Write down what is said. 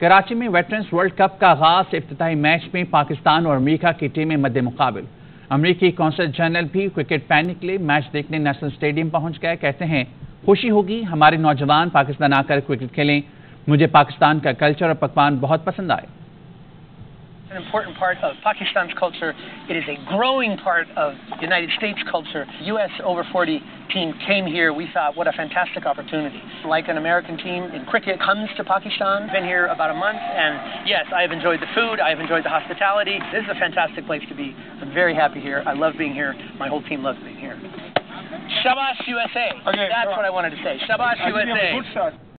कराची में veterans world cup का आगाज इफ्तिताही मैच में पाकिस्तान और अमेरिका की टीमें मद्दे मुकाबिल। अमेरिकी कौंसल जनरल भी क्रिकेट पैनिक के लिए मैच देखने नेशनल स्टेडियम पहुंच गए। कहते हैं खुशी होगी हमारे नौजवान पाकिस्तान आकर क्रिकेट खेलें। मुझे पाकिस्तान का कल्चर और पकवान बहुत पसंद आए। An important part of Pakistan's culture. It is a growing part of United States culture. U.S. over 40 team came here. We thought, what a fantastic opportunity. Like an American team in cricket comes to Pakistan. Been here about a month, and yes, I have enjoyed the food. I have enjoyed the hospitality. This is a fantastic place to be. I'm very happy here. I love being here. My whole team loves being here. Shabash USA. Okay, that's what I wanted to say. Shabash USA.